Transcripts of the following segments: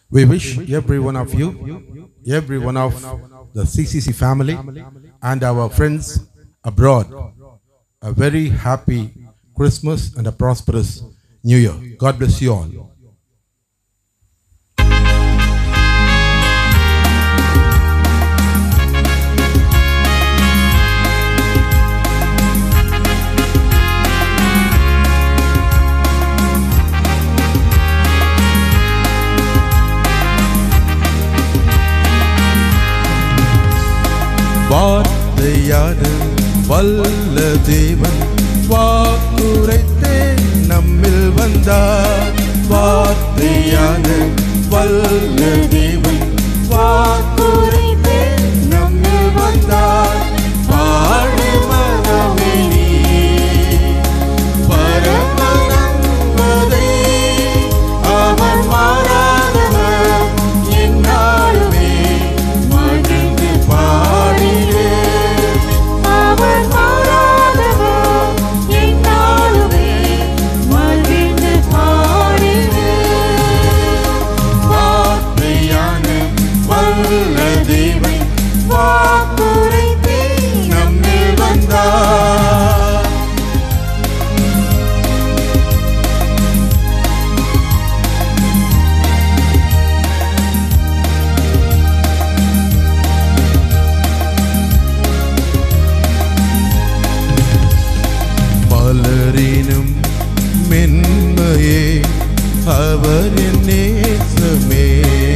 We wish every one of you, every one of the CCC family and our friends abroad a very happy Christmas and a prosperous New Year. God bless you all. வார்த்தையான வல்ல தேவன் வாக்குரைத்தே நம்மில் வந்தார். வார்த்தையான வல்ல தேவன் வாக்குரைத்தே நம்மில் வந்தார். வாழு மனமே நீ பரமனம்பதை அவர் மாறாதவர் என்னாலுமே மகிழ்ந்து பாடிடு. அவர் மாறாதவர் என்னாலுமே மகிழ்ந்து பாடிடு. வார்த்தையான வல்ல தேவன் வாக்குரைத்தே நம்மில் வந்தார். மலரினும் மென்மையே அவரின் நேசமே,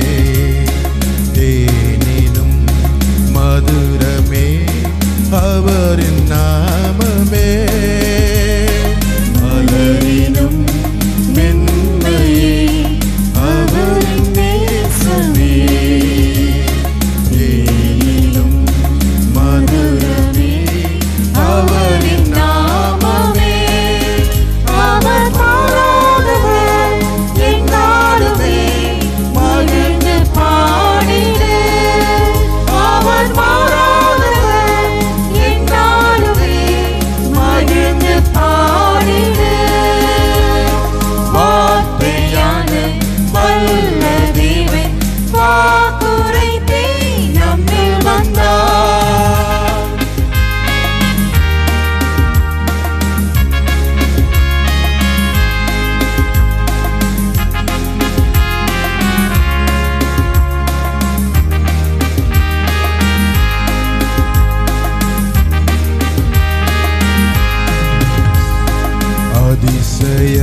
தேனினும் மதுரமே அவரின் நாமமே. மலரினும் மென்மையே அவரின் நேசமே, தேனினும் மதுரமே அவரின் நாமமே. அவர் மாறாதவர் என்னாலுமே மகிழ்ந்து பாடிடு. அவர் மாறாதவர் என்னாலுமே மகிழ்ந்து பாடிடு. வார்த்தையான வல்ல தேவன் வாக்குரைத்தே நம்மில் வந்தார். அதிசய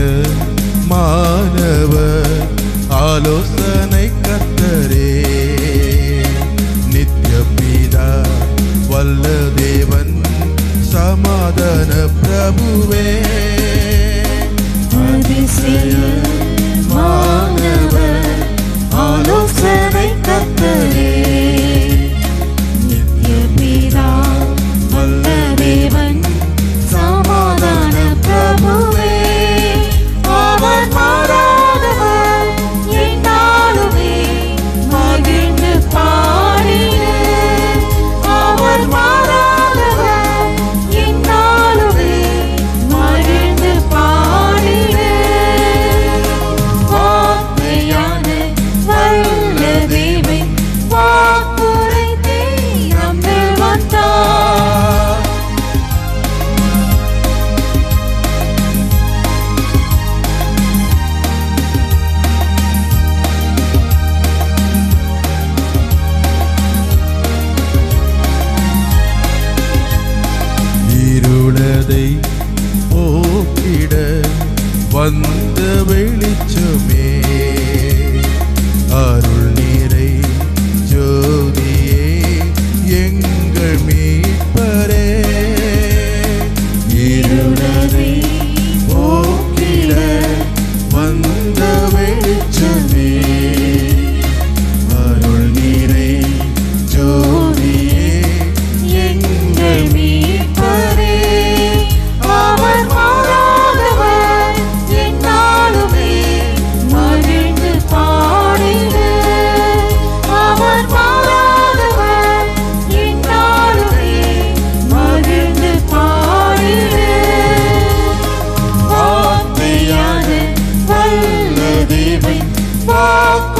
மாணவர் ஆலோசனை கர்த்தரே, நித்ய பிதா வல்ல தேவன் சமாதான பிரபுவே. அதிசய மாணவர் ஆலோசனை கர்த்தரே, நித்ய பிதா வல்ல தேவன் சமாதான பிரபுவே. அவர் மாறாதவர் என்னாலுமே மகிழ்ந்து பாடிடு. அவர் மாறாதவர் என்னாலுமே மகிழ்ந்து பாடிடு. வார்த்தையான வல்ல தேவன் வாக்குரைத்தே நம்மில் வந்தார். இருளதை போக்கிட வந்த வெளிச்சமே, அருள் நீரை ஜோதியே எங்கள் மீட்பரே. இருளதை போக்கிட வந்த வெளிச்சமே, அருள் நீரை ஜோதியே எங்கள் மீட்பரே. அவர் மாறாதவர் என்னாலுமே மகிழ்ந்து பாடிடு. அவர் மாறாதவர் என்னாலுமே மகிழ்ந்து பாடிடு. வார்த்தையான வல்ல தேவன் வாக்கு